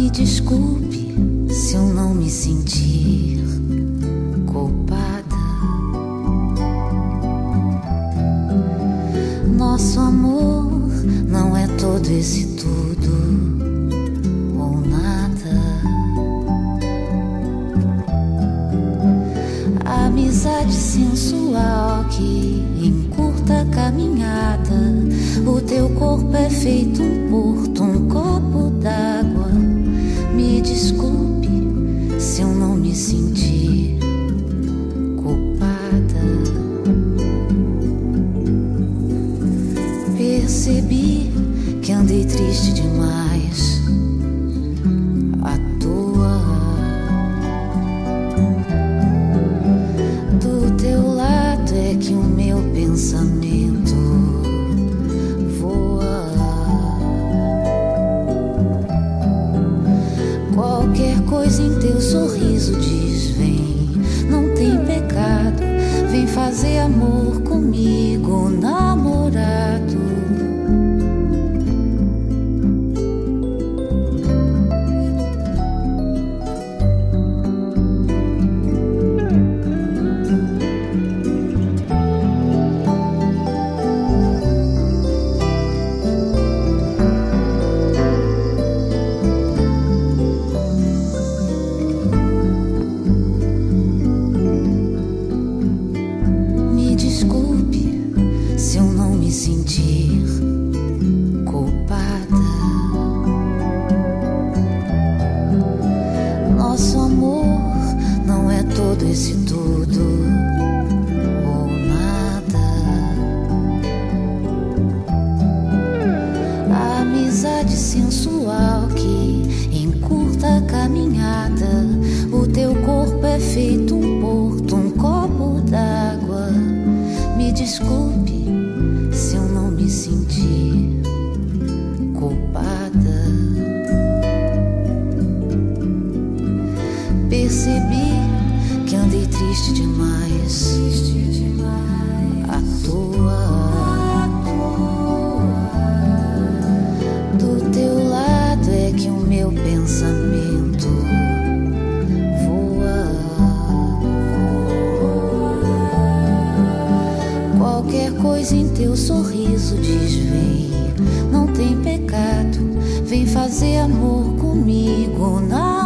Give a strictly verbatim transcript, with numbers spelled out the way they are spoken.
Me desculpe se eu não me sentir culpada. Nosso amor não é todo esse tudo ou nada. A amizade sensual que encurta a caminhada. O teu corpo é feito um porto, um copo d'água. Me desculpe se eu não me sentir culpada. Percebi que andei triste demais à toa. Do teu lado é que o meu pensamento voa. Qualquer coisa em teu sorriso diz: vem, não tem pecado, vem fazer amor comigo, namorado. Se eu não me sentir culpada. Nosso amor não é todo esse tudo ou nada. A amizade sensual que encurta a caminhada. O teu corpo é feito um porto, um copo d'água. Me desculpe se eu não me sentir culpada. Percebi que andei triste demais à toa. Do teu lado é que o meu pensamento voa. Qualquer coisa em teu sorriso diz: vem, não tem pecado, vem fazer amor comigo na